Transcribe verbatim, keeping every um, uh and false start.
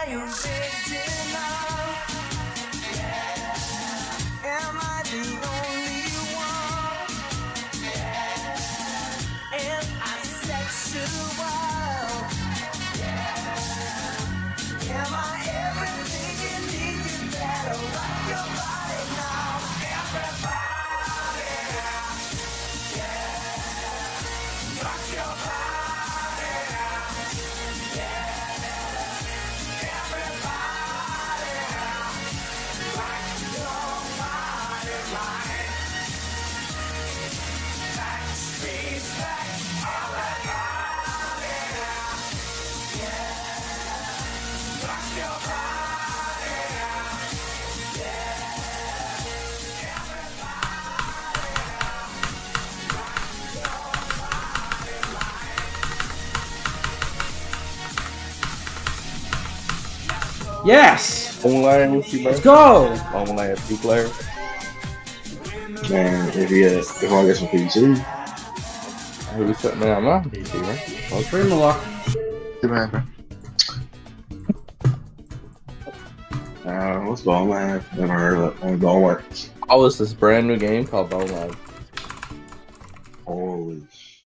you big enough? Yeah. Am I the only one? Yeah. Am I sexual? Yeah. Am I everything you need? You better rock your body now. Everybody, yeah. Rock your body, yeah. Everybody, rock your body right. Backstreet's back. Everybody, yeah. Rock your body, yeah. Yes! Online, Let's go! online two player. Man, if he has, if I get some P C, Hey, what's up, man? I'm not on P C, right? Let's bring the luck. see what happens. Uh, what's Bone Live? Never heard of it. Only Bone Live. Oh, it's this brand new game called Bone Live. Holy